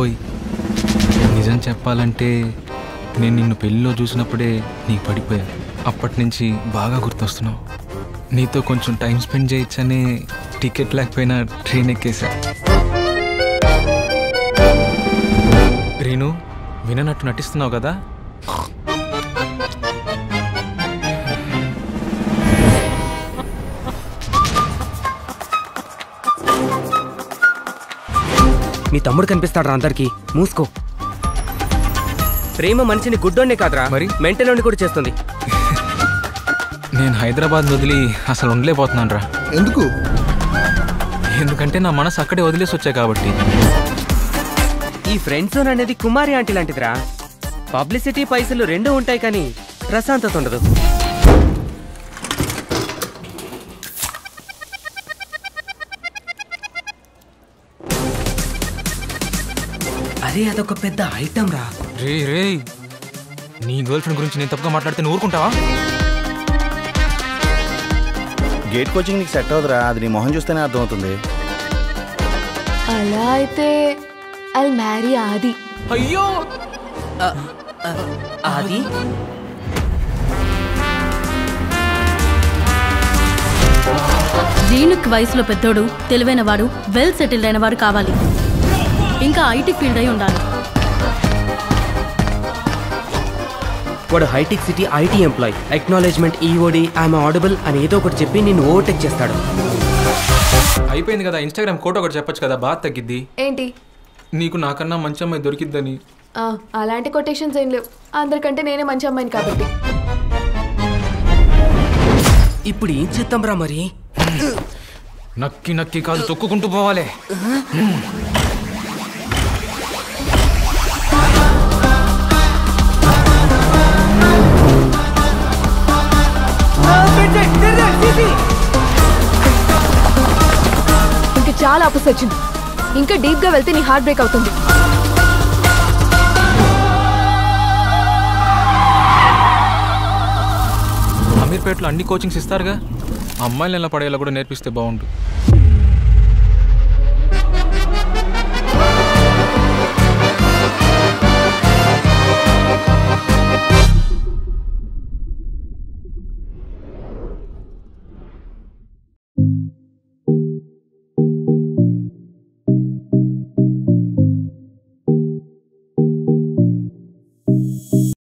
బాబోయ్, నిజం చెప్పాలంటే నేను నిన్ను పెళ్ళిలో చూసినప్పుడే నీకు పడిపోయా. అప్పటి నుంచి బాగా గుర్తొస్తున్నావు. నీతో కొంచెం టైం స్పెండ్ చేయొచ్చనే టికెట్ లేకపోయినా ట్రైన్ ఎక్కేసా. రీను, విననట్టు నటిస్తున్నావు కదా. మీ తమ్ముడు కనిపిస్తాడు రా అందరికి. మూసుకో. ప్రేమ మనిషిని గుడ్డోనే కాదురా, మరి మెంటలోని కూడా చేస్తుంది. నేను హైదరాబాద్ వదిలి అసలు ఉండలేకపోతున్నాను రా. ఎందుకు? ఎందుకంటే నా మనసు అక్కడే వదిలేసి వచ్చా కాబట్టి. ఈ ఫ్రెండ్ జోన్ అనేది కుమారి ఆంటీ లాంటిదిరా. పబ్లిసిటీ పైసలు రెండూ ఉంటాయి కానీ ప్రశాంతత ఉండదు. అరే అదొక పెద్ద ఐటమ్ రా. రే రే, నీ గర్ల్ ఫ్రెండ్ గురించి నేను తప్పుగా మాట్లాడితే నువ్వు ఊరుకుంటావా? గేట్ కోచింగ్ నీకు సెట్ అవుతురా, అది నీ మొహం చూస్తేనే అర్థమవుతుంది. అలా అయితే ఐల్ మ్యారీ ఆది. అయ్యో ఆది? రీనుక్ వయసులో పెద్దోడు, తెలివైన వాడు, వెల్ సెటిల్డ్ అయిన వాడు కావాలి. ఇంకా ఐటీ ఫీల్డ్ అయి ఉండాలి. వాడు హైటెక్ City IT employee. Acknowledgement EOD I'm audible అని ఏదో ఒకటి చెప్పి నిన్ను ఓవర్టేక్ చేస్తాడు. అయిపోయింది కదా, ఇన్స్టాగ్రామ్ కోట ఒకటి చెప్పొచ్చు కదా, బాగా తగ్గిద్ది. ఏంటి? నీకు నాకన్నా మంచి అమ్మాయి దొరికిద్దని. అలాంటి కొటేషన్స్ ఏం లేవు. అందరికంటే నేనే మంచి అమ్మాయిని కాబట్టి. ఇప్పుడు ఏం చేద్దాం రా మరి? నక్కి నక్కి కాదు, తొక్కుకుంటూ పోవాలి. ఇంకా చాలా ఆపస్ వచ్చింది. ఇంకా డీప్ గా వెళ్తే నీ హార్ట్ బ్రేక్ అవుతుంది. అమీర్పేటలో అన్ని కోచింగ్స్ ఇస్తారుగా, అమ్మాయిలు ఎలా పడేలా కూడా నేర్పిస్తే బాగుంటుంది.